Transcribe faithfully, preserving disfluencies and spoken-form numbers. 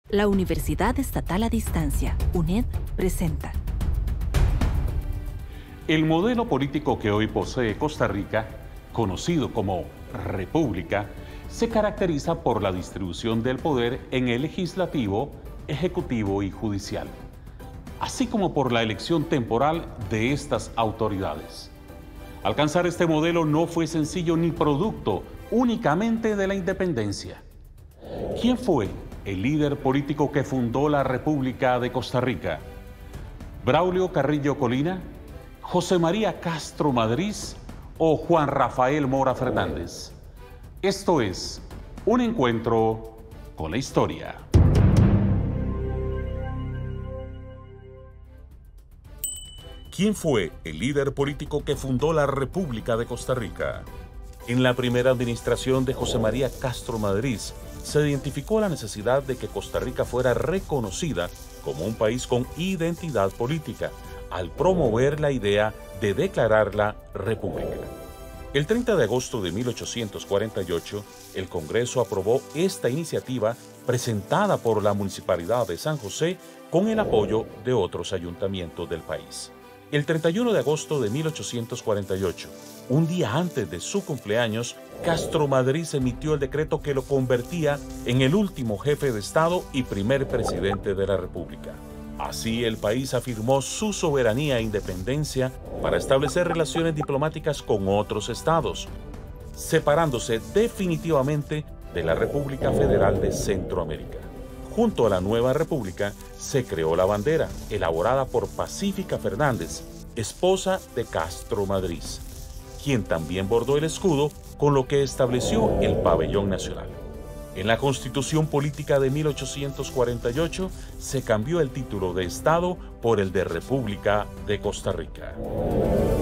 La Universidad Estatal a Distancia, UNED, presenta. El modelo político que hoy posee Costa Rica, conocido como República, se caracteriza por la distribución del poder en el legislativo, ejecutivo y judicial, así como por la elección temporal de estas autoridades. Alcanzar este modelo no fue sencillo ni producto únicamente de la independencia. ¿Quién fue el líder político que fundó la República de Costa Rica? ¿Braulio Carrillo Colina, José María Castro Madrid o Juan Rafael Mora Fernández? Esto es Un Encuentro con la Historia. ¿Quién fue el líder político que fundó la República de Costa Rica? En la primera administración de José María Castro Madrid, se identificó la necesidad de que Costa Rica fuera reconocida como un país con identidad política, al promover la idea de declararla república. El treinta de agosto de mil ochocientos cuarenta y ocho, el Congreso aprobó esta iniciativa presentada por la Municipalidad de San José con el apoyo de otros ayuntamientos del país. El treinta y uno de agosto de mil ochocientos cuarenta y ocho, un día antes de su cumpleaños, Castro Madrid emitió el decreto que lo convertía en el último jefe de Estado y primer presidente de la República. Así, el país afirmó su soberanía e independencia para establecer relaciones diplomáticas con otros estados, separándose definitivamente de la República Federal de Centroamérica. Junto a la nueva república, se creó la bandera, elaborada por Pacífica Fernández, esposa de Castro Madrid, quien también bordó el escudo, con lo que estableció el pabellón nacional. En la Constitución Política de mil ochocientos cuarenta y ocho, se cambió el título de Estado por el de República de Costa Rica.